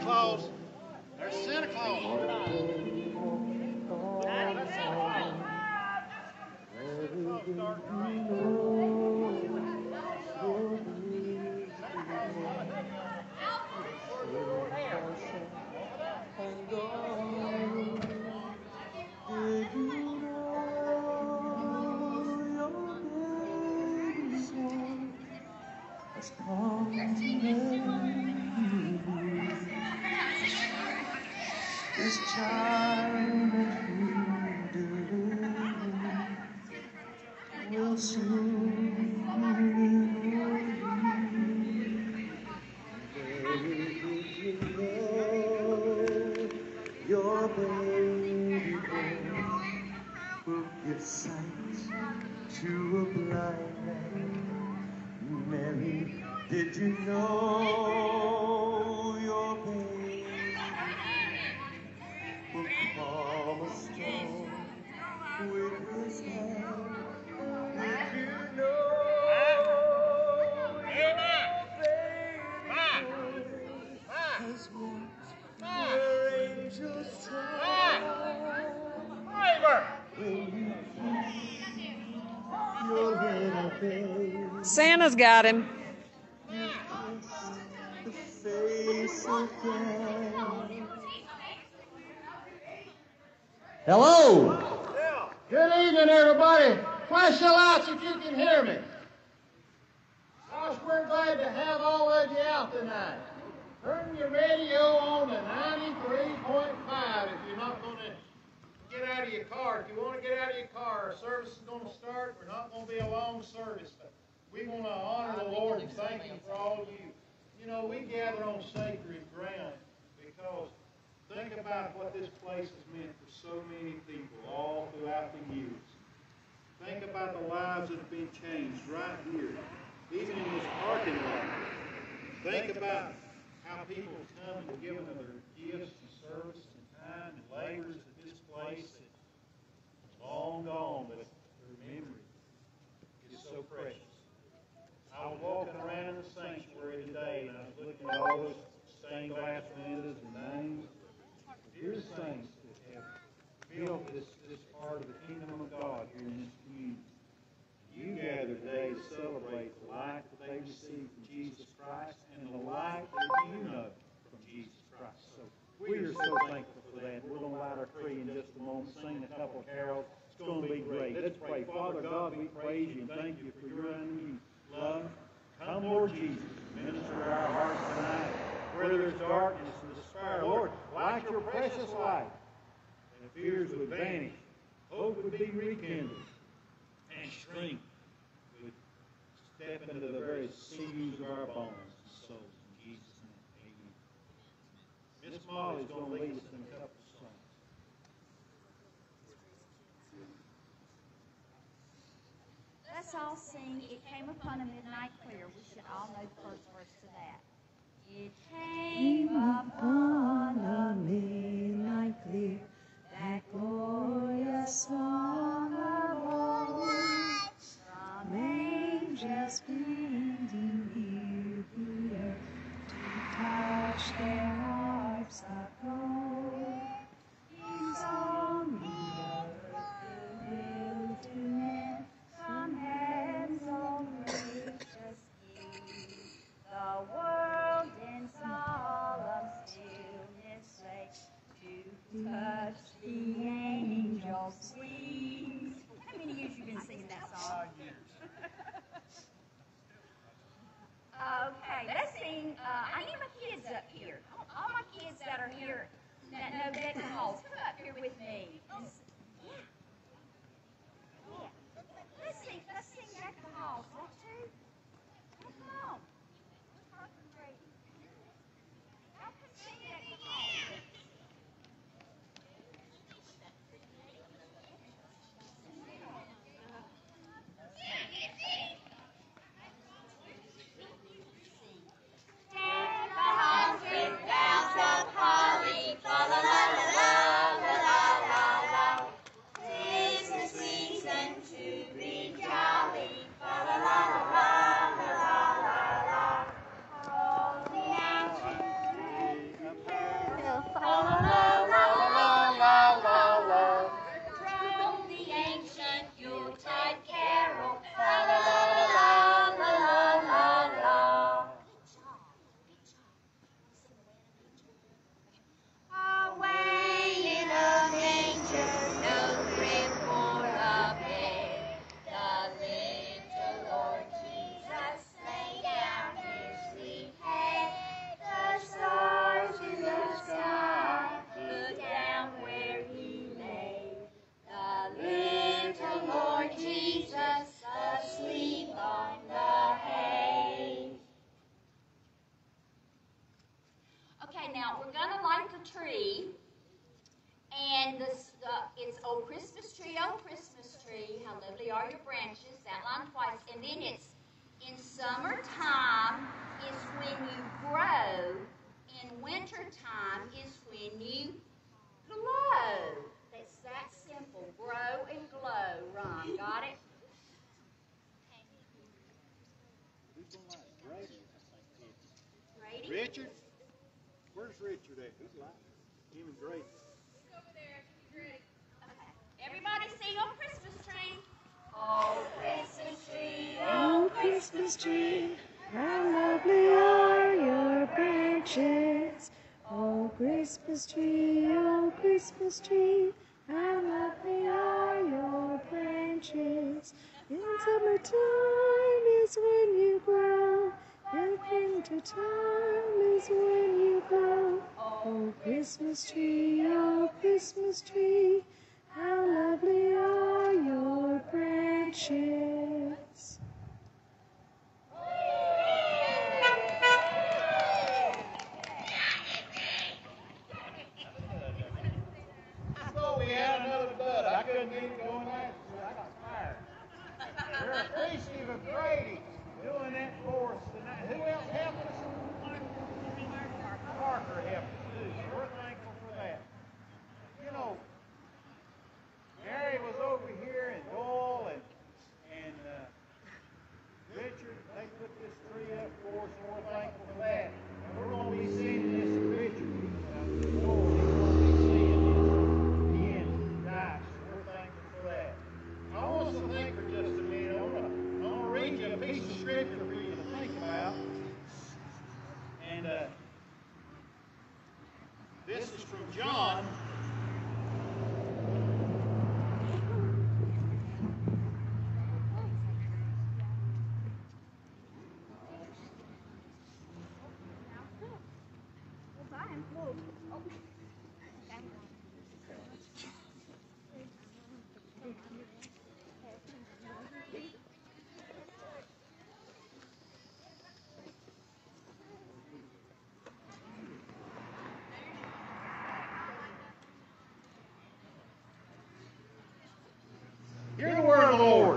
Claus. There's Santa Claus. This child that you deliver will soon your baby boy will give sight to a blind man. Mary, did you know your baby will calm a storm with his hand? Did you know your baby has walked where angels try? When you kiss your little baby, Santa's got him. the face of death. Hello. Good evening, everybody. Flash your lights if you can hear me. Gosh, we're glad to have all of you out tonight. Turn your radio on to 93.5 if you're not going to get out of your car. If you want to get out of your car, our service is going to start. We're not going to be a long service, but we want to honor the Lord and thank Him for all of you. You know, we gather on sacred ground because think about what this place has meant for so many people all throughout the years. Think about the lives that have been changed right here, even in this parking lot. Think about how people have come and given of their gifts and service and time and labors at this place that is long gone, but their memory is so precious. I was walking around in the sanctuary today, and I was looking at all those stained glass windows and names. Here's saints that have built this part of the kingdom of God here in this community. You gather today to celebrate the light that they received from Jesus Christ and the light that you know from Jesus Christ. So we are so thankful for that. We're going to light our tree in just a moment, sing a couple of carols. It's going to be great. Let's pray. Father God, we praise you and thank you for your unending love. Come, Lord Jesus, minister to our hearts tonight. Where there's darkness and despair, Lord, light your precious light. And fears would vanish, hope would be rekindled, and strength would step into the very sinews of our bones and souls. In Jesus' name, amen. Miss Molly's going to lead us in a couple of songs. Let's all sing It Came Upon a Midnight Clear. We should all know the first verse to that. It came upon a midnight clear, that glorious song of old, from angels bending here below to touch their harps of gold. His song the earth will to men from heaven's own gracious gift. The world in solemn stillness lay to touch the angels' wings. How many years you been singing that song? 5 years. Okay, let's sing. I need my kids up here. All my kids that are here that know Deck the Halls, come up here with me. Yeah. Let's sing Deck the Halls. That too? Come on. Help us sing Deck the Halls. Deck the halls with boughs of holly, la la la la la la la la. 'Tis the season to be jolly, la la la now we're going to light the tree. And this, it's "Oh Christmas tree, oh Christmas tree, how lovely are your branches," that line twice. And then it's "In summertime is when you grow, in wintertime is when you glow." It's that simple. Grow and glow. Ron, got it? Grady? Richard? Where's Richard at? Who's like him and Grady? Everybody sing "Oh Christmas tree." Oh Christmas tree, Oh, Christmas tree, how lovely are your branches. Oh, Christmas tree, how lovely are your branches. In summertime is when you grow, in wintertime is when you glow. Oh, Christmas tree, how lovely are your branches. So we had another bud. I couldn't get it going last year. I got fired. We're appreciative of Grady doing that for us tonight. Who else helped us? Parker helped us too. So we're thankful for that. You know, Mary was over here and Doyle and Richard, they put this tree up for us, and we're thankful for that. And we're going to be sending this to Richard. Doyle, he's going to be seeing this again tonight, so we're thankful for that. I want us to think for just a minute. I want to read you a piece of scripture for you to think about. And this is from John. Hear the word of the Lord.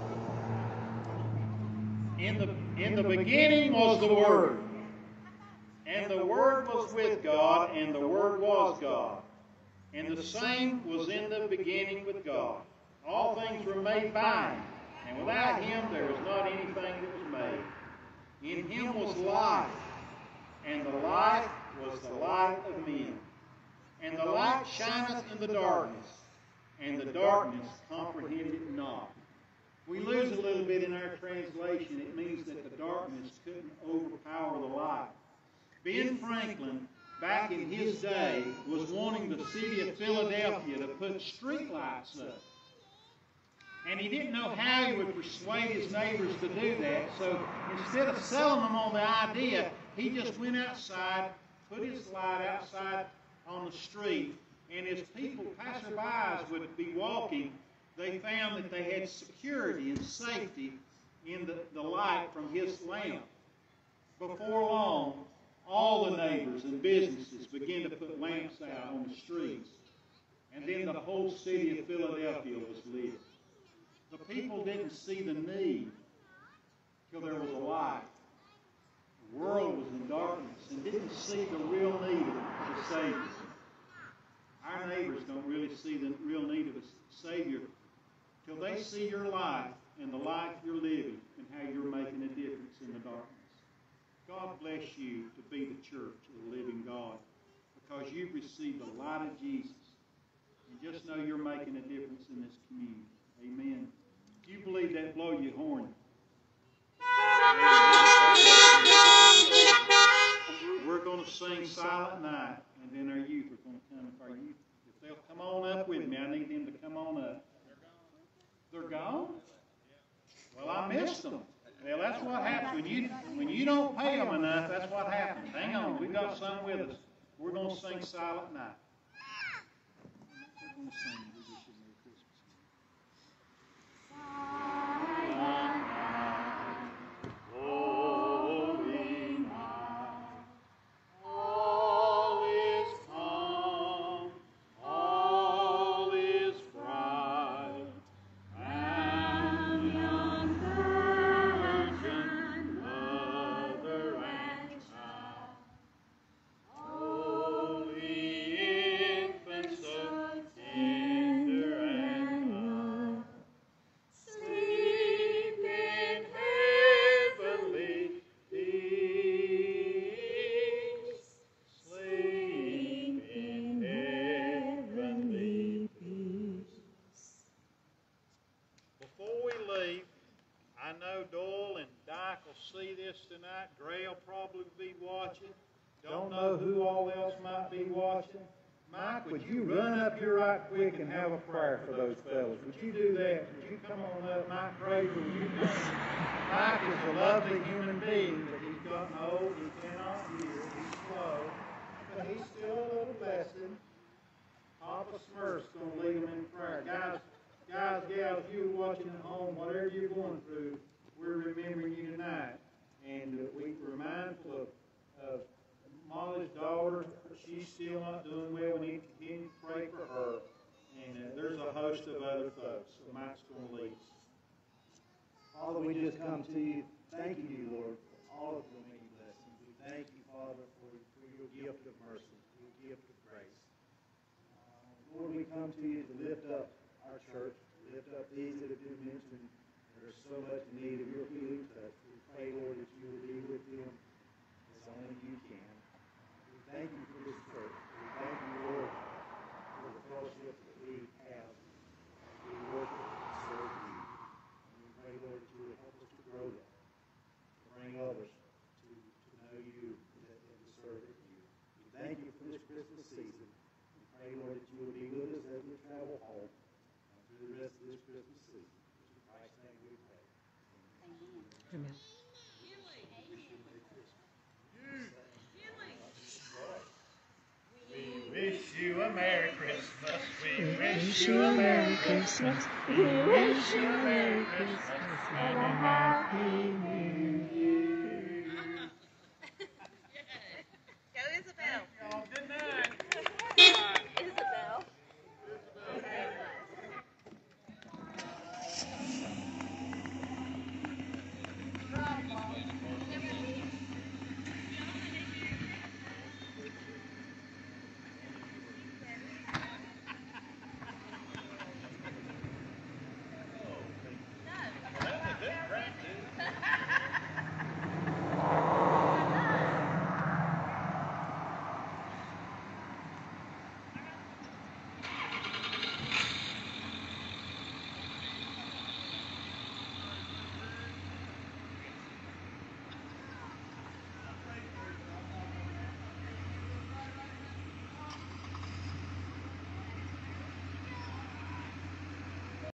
In the beginning was the Word, and the Word was with God, and the Word was God. And the same was in the beginning with God. All things were made by Him, and without Him there was not anything that was made. In Him was life, and the life was the light of men. And the light shineth in the darkness, and the darkness comprehended it not. We lose a little bit in our translation. It means that the darkness couldn't overpower the light. Ben Franklin, back in his day, was wanting the city of Philadelphia to put street lights up. And he didn't know how he would persuade his neighbors to do that. So instead of selling them on the idea, he just went outside, put his light outside on the street, and as people, passerbys, would be walking, they found that they had security and safety in the light from his lamp. Before long, all the neighbors and businesses began to put lamps out on the streets. And then the whole city of Philadelphia was lit. The people didn't see the need till there was a light. The world was in darkness and didn't see the real need of the Savior. Our neighbors don't really see the real need of a Savior till they see your life and the life you're living and how you're making a difference in the darkness. God bless you to be the church of the living God because you've received the light of Jesus. And just know you're making a difference in this community. Amen. If you believe that, blow your horn. We're going to sing Silent Night, and then our youth are going to come. If our youth, if they'll come on up with me, I need them to come on up. They're gone? Well, I missed them. Well, that's what happens. When you don't pay them enough, that's what happens. Hang on. We've got some with us. We're going to sing Silent Night. We're going to sing. We wish you Merry Christmas. Silent night, holy night, see this tonight. Gray'll probably be watching. Don't know who all else might be watching. Mike, would you run up here right quick and have a prayer for those fellas? Would you do that? Would you come on up? Mike Fraser, will you come? Mike is a lovely human being, but he's gotten old. He cannot hear. He's slow. But he's still a little blessed. Papa Smurf's going to lead him in prayer. Guys, gals, you watching at home, whatever you're going through, we're remembering you tonight. And we're mindful of Molly's daughter. She's still not doing well. We need to continue to pray for her. And there's a host of other folks. So Mike's going to lead us. Father, we just come to you, thanking you, Lord, for all of your many blessings. We thank you, Father, for your gift of mercy, for your gift of grace. Lord, we come to you to lift up our church, lift up these that have been mentioned that are so much in need of your healing touch. We pray, Lord, that you will be with them as only you can. We thank you for this church. We thank you, Lord, for the fellowship that we have. We worship and serve you. And we pray, Lord, that you will help us to grow that, to bring others to know you and to serve you. We thank you for this Christmas season. We pray, Lord, that you will be with us as we travel home through the rest of this Christmas season. In Christ's name we pray. Amen. We wish you a Merry Christmas. We Wish you a Merry Christmas. We wish you a Merry Christmas and a Happy New